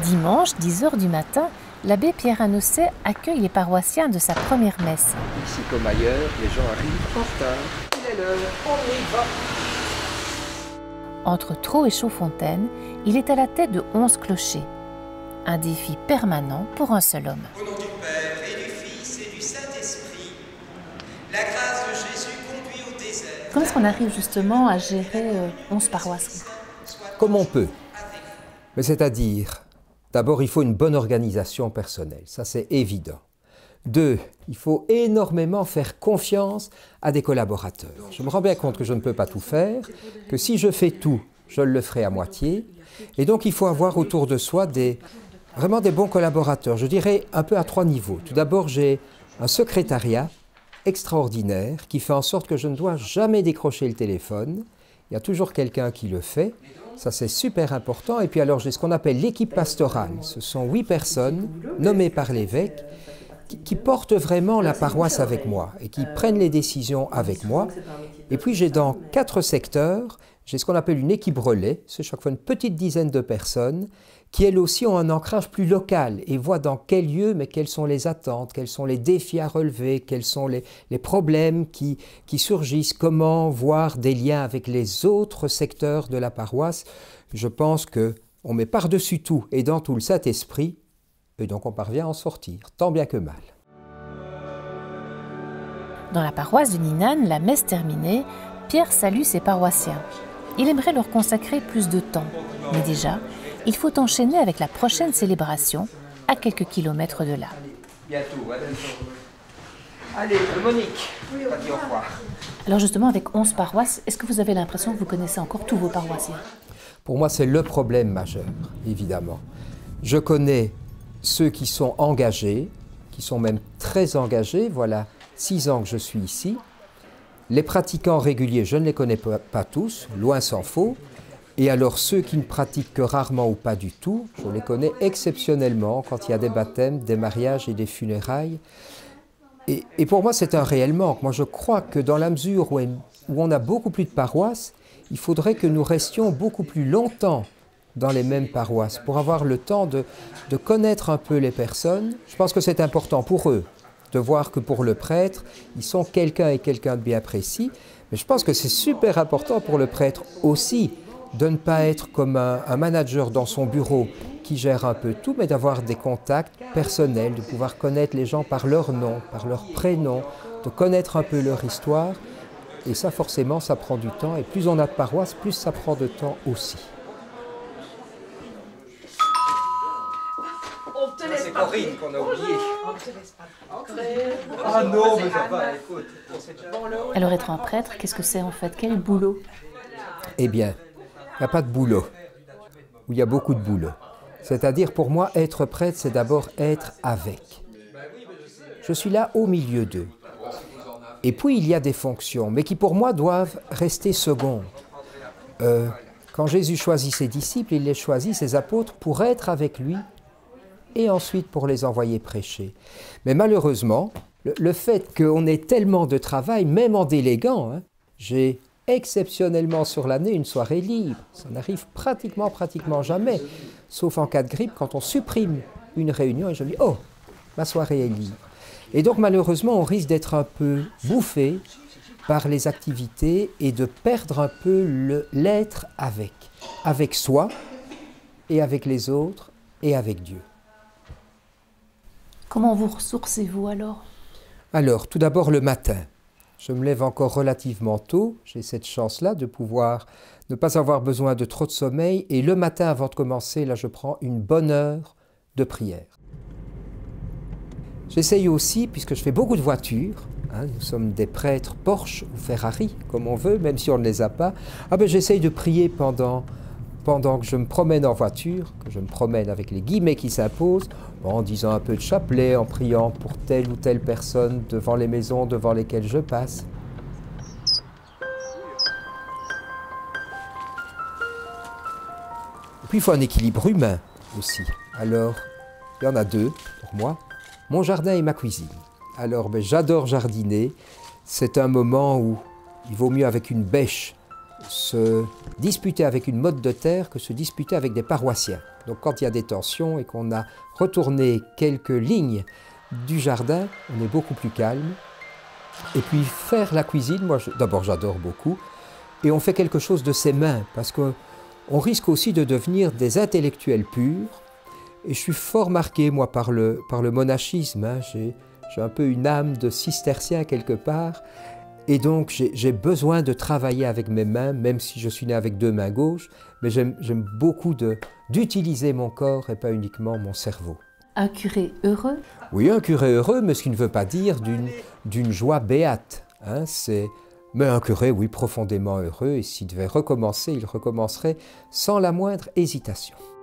Dimanche, 10 heures du matin, l'abbé Pierre Annocet accueille les paroissiens de sa première messe. Ici comme ailleurs, les gens arrivent en retard. Il est l'heure, on y va. Entre Traux et Chaudfontaine, il est à la tête de 11 clochers. Un défi permanent pour un seul homme. Au nom du Père et du Fils et du Saint-Esprit, la grâce de Jésus conduit au désert. Comment est-ce qu'on arrive justement à gérer 11 paroisses? Comme on peut. Mais c'est-à-dire, d'abord, il faut une bonne organisation personnelle. Ça, c'est évident. 2, il faut énormément faire confiance à des collaborateurs. Je me rends bien compte que je ne peux pas tout faire, que si je fais tout, je le ferai à moitié. Et donc, il faut avoir autour de soi vraiment des bons collaborateurs. Je dirais un peu à 3 niveaux. Tout d'abord, j'ai un secrétariat extraordinaire qui fait en sorte que je ne dois jamais décrocher le téléphone. Il y a toujours quelqu'un qui le fait. Ça, c'est super important. Et puis alors, j'ai ce qu'on appelle l'équipe pastorale. Ce sont 8 personnes nommées par l'évêque qui portent vraiment la paroisse avec moi et qui prennent les décisions avec moi. Et puis, j'ai dans 4 secteurs, j'ai ce qu'on appelle une équipe relais. C'est chaque fois une petite dizaine de personnes qui, elles aussi, ont un ancrage plus local et voient dans quel lieu, mais quelles sont les attentes, quels sont les défis à relever, quels sont les problèmes qui surgissent, comment voir des liens avec les autres secteurs de la paroisse. Je pense qu'on met par-dessus tout et dans tout le Saint-Esprit, et donc on parvient à en sortir, tant bien que mal. Dans la paroisse de Ninane, la messe terminée, Pierre salue ses paroissiens. Il aimerait leur consacrer plus de temps, mais déjà, il faut enchaîner avec la prochaine célébration, à quelques kilomètres de là. Bientôt, allez, Monique, on va dire au revoir. Alors justement, avec 11 paroisses, est-ce que vous avez l'impression que vous connaissez encore tous vos paroissiens? Pour moi, c'est le problème majeur, évidemment. Je connais ceux qui sont engagés, qui sont même très engagés, voilà 6 ans que je suis ici. Les pratiquants réguliers, je ne les connais pas tous, loin s'en faut. Et alors ceux qui ne pratiquent que rarement ou pas du tout, je les connais exceptionnellement quand il y a des baptêmes, des mariages et des funérailles. Et pour moi, c'est un réel manque. Moi, je crois que dans la mesure où on a beaucoup plus de paroisses, il faudrait que nous restions beaucoup plus longtemps dans les mêmes paroisses pour avoir le temps de connaître un peu les personnes. Je pense que c'est important pour eux de voir que pour le prêtre, ils sont quelqu'un et quelqu'un de bien précis. Mais je pense que c'est super important pour le prêtre aussi de ne pas être comme un manager dans son bureau qui gère un peu tout, mais d'avoir des contacts personnels, de pouvoir connaître les gens par leur nom, par leur prénom, de connaître un peu leur histoire. Et ça, forcément, ça prend du temps. Et plus on a de paroisses, plus ça prend de temps aussi. C'est Corinne qu'on a oublié. Ah non, mais ça va, écoute. Alors être un prêtre, qu'est-ce que c'est en fait? Quel boulot? Eh bien, il n'y a pas de boulot, ou il y a beaucoup de boulot. C'est-à-dire, pour moi, être prêtre, c'est d'abord être avec. Je suis là au milieu d'eux. Et puis, il y a des fonctions, mais qui pour moi doivent rester secondes. Quand Jésus choisit ses disciples, il les choisit, ses apôtres, pour être avec lui et ensuite pour les envoyer prêcher. Mais malheureusement, le fait qu'on ait tellement de travail, même en déléguant, j'ai exceptionnellement sur l'année une soirée libre. Ça n'arrive pratiquement jamais, sauf en cas de grippe, quand on supprime une réunion et je dis « Oh, ma soirée est libre ». Et donc malheureusement, on risque d'être un peu bouffé par les activités et de perdre un peu l'être avec soi et avec les autres et avec Dieu. Comment vous ressourcez-vous alors? Alors, tout d'abord le matin. Je me lève encore relativement tôt. J'ai cette chance-là de pouvoir ne pas avoir besoin de trop de sommeil. Et le matin, avant de commencer, là, je prends une bonne heure de prière. J'essaye aussi, puisque je fais beaucoup de voitures, nous sommes des prêtres Porsche ou Ferrari, comme on veut, même si on ne les a pas, j'essaye de prier pendant que je me promène en voiture, que je me promène avec les guillemets qui s'imposent, en disant un peu de chapelet, en priant pour telle ou telle personne devant les maisons devant lesquelles je passe. Et puis il faut un équilibre humain aussi. Alors, il y en a 2 pour moi, mon jardin et ma cuisine. Alors, j'adore jardiner. C'est un moment où il vaut mieux avec une bêche se disputer avec une motte de terre que se disputer avec des paroissiens. Donc quand il y a des tensions et qu'on a retourné quelques lignes du jardin, on est beaucoup plus calme. Et puis faire la cuisine, moi d'abord j'adore beaucoup, et on fait quelque chose de ses mains, parce qu'on risque aussi de devenir des intellectuels purs. Et je suis fort marqué, moi, par le monachisme, hein. J'ai un peu une âme de cistercien quelque part, et donc j'ai besoin de travailler avec mes mains, même si je suis né avec 2 mains gauches, mais j'aime beaucoup d'utiliser mon corps et pas uniquement mon cerveau. Un curé heureux? Oui, un curé heureux, mais ce qui ne veut pas dire d'une joie béate, hein. Mais un curé, oui, profondément heureux, et s'il devait recommencer, il recommencerait sans la moindre hésitation.